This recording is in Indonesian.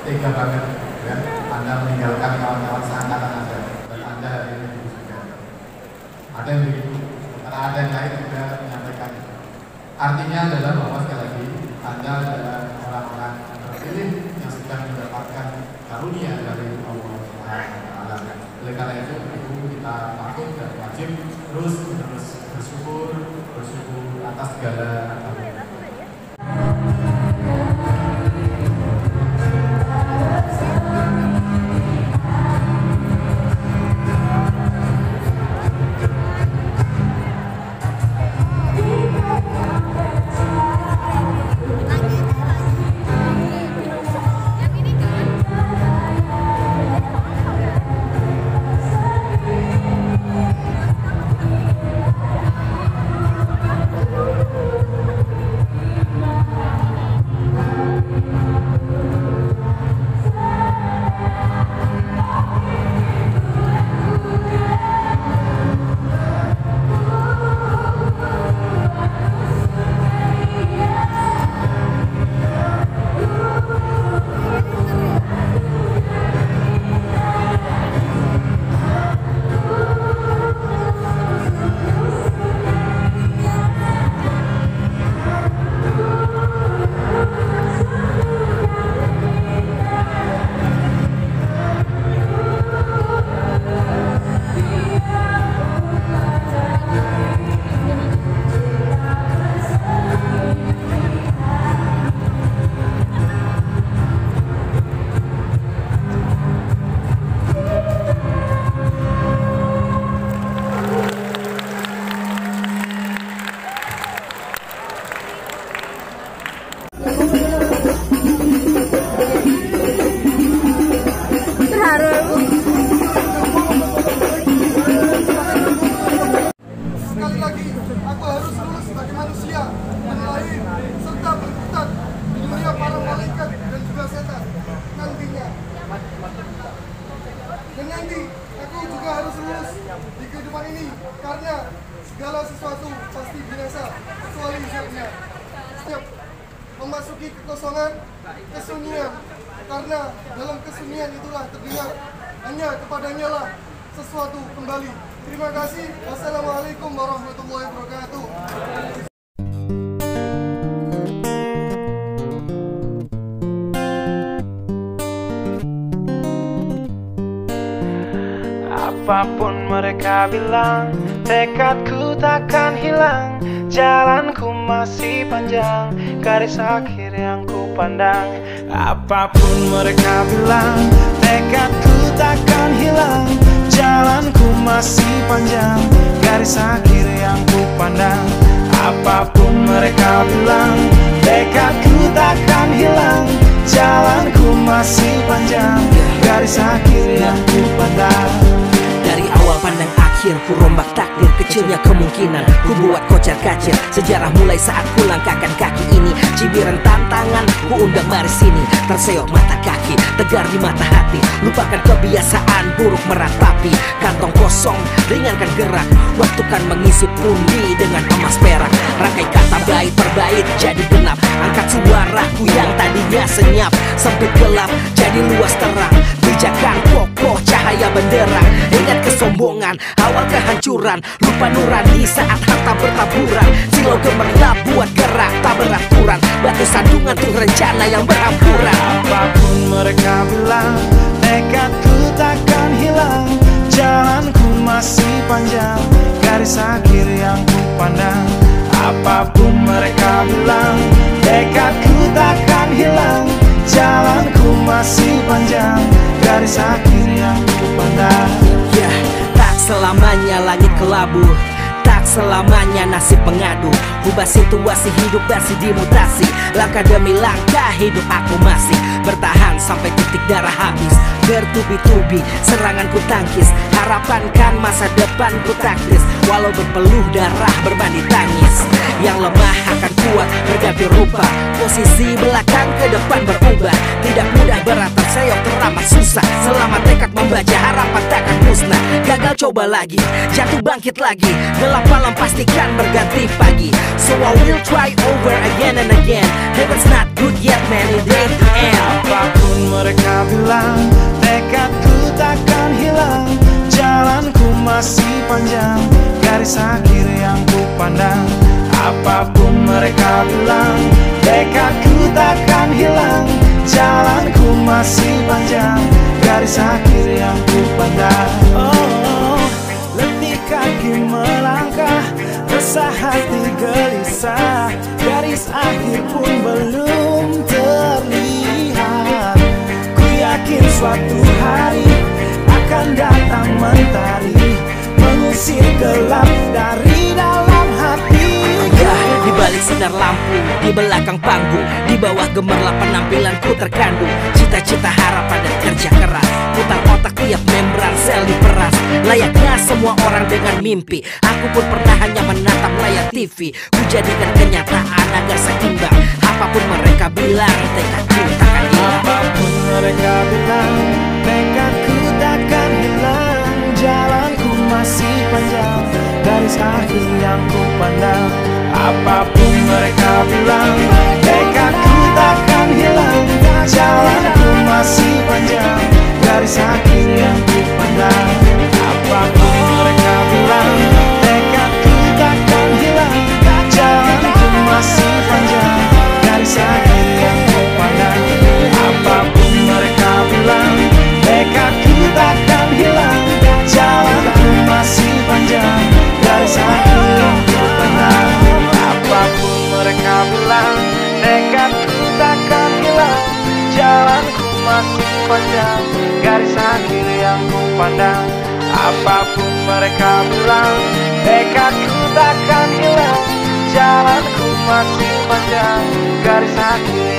tega banget ya, Anda meninggalkan kawan-kawan seangkatan Anda dan Anda hari ini juga. Ada yang begitu, karena ada yang lain juga menyampaikan. Artinya adalah bahwa sekali lagi Anda adalah orang-orang terpilih yang sedang mendapatkan karunia dari Allah Subhanahu wa Ta'ala. Oleh karena itu kita patut dan wajib terus bersyukur atas segala karunia. Dan nanti aku juga harus lulus di kehidupan ini, karena segala sesuatu pasti binasa kecuali hidupnya. Setiap memasuki kekosongan, kesunyian, karena dalam kesunyian itulah terdengar hanya kepadanya lah sesuatu kembali. Terima kasih. Wassalamualaikum warahmatullahi wabarakatuh. Apapun mereka bilang, tekadku takkan hilang. Jalanku masih panjang, garis akhir yang ku pandang. Apapun mereka bilang, tekadku takkan hilang. Jalanku masih panjang, garis akhir yang ku pandang. Apapun mereka bilang, tekadku takkan hilang. Jalanku masih panjang, garis akhir yang ku pandang. Dari awal pandang akhir, ku rombak takdir. Kecilnya kemungkinan, ku buat kocar kacir. Sejarah mulai saat ku langkahkan kaki ini. Cibiran tantangan, ku undang mari sini. Terseok mata kaki, tegar di mata hati. Lupakan kebiasaan buruk meratapi. Kantong kosong, ringankan gerak. Waktu kan mengisi pundi dengan emas perak. Rangkai kata bait per bait jadi genap. Angkat suaraku yang tadinya senyap. Sempit gelap, jadi luas terang. Bijakan kokoh, cahaya benderang. Ingat kesombongan, awal kehancuran. Lupa nurani saat harta bertaburan. Silau gemerlap buat gerak tak beraturan. Batu sandungan tuh rencana yang berampuran. Apapun mereka bilang, tekadku takkan hilang. Jalanku masih panjang, garis akhir yang ku pandang. Apapun mereka bilang, tekadku takkan hilang. Jalanku masih panjang, garis akhir yang ku pandang. Tak selamanya langit kelabu, tak selamanya nasib pengadu. Ubah situasi hidup masih dimutasi. Langkah demi langkah hidup aku masih bertahan sampai titik darah habis. Bertubi-tubi serangan ku tangkis. Harapan kan masa depan ku taktis. Walau berpeluh darah berbanding tangis. Yang lemah akan kuat berganti rupa. Posisi belakang ke depan berubah. Tidak mudah beratap seyok teramat susah. Selama tekad membaca harapan takkan musnah. Gagal coba coba lagi, jatuh bangkit lagi, gelap malam pastikan berganti pagi. So I will try over again and again. Heaven's not good yet man, it ain't the end. Apapun mereka bilang, tekadku takkan hilang. Jalanku masih panjang, garis akhir yang ku pandang. Apapun mereka bilang, tekadku takkan hilang. Jalanku masih panjang, garis akhir yang ku pandang. Oh, letih kaki melangkah, resah hati gelisah. Garis akhir pun belum terlihat. Ku yakin suatu hari akan datang mentari, mengusir gelap dari dalam hati. Di balik sinar lampu, di belakang panggung, di bawah gemerlap penampilanku terkandung cita-cita, harapan dan kerja keras. Putar otak tiap membran sel diperas. Layaknya semua orang dengan mimpi, aku pun pernah hanya menatap layar TV. Ku jadikan kenyataan agar seimbang. Apapun mereka bilang, tekadku takkan hilang. Apapun mereka bilang, tekadku takkan hilang. Jalanku masih panjang, garis akhir yang ku pandang. Apapun mereka bilang, tekadku takkan hilang. Jalanku masih panjang, garis akhir yang ku pandang. Apapun mereka bilang, tekadku takkan hilang. Jalanku masih panjang, garis akhir yang ku pandang. Apapun mereka bilang, tekadku takkan hilang. Jalanku masih panjang, garis akhir yang ku pandang. Apapun mereka bilang, tekadku takkan hilang. Jalanku masih panjang, garis akhir yang ku pandang. Apapun mereka bilang, tekadku takkan hilang. Jalanku masih panjang, garis akhir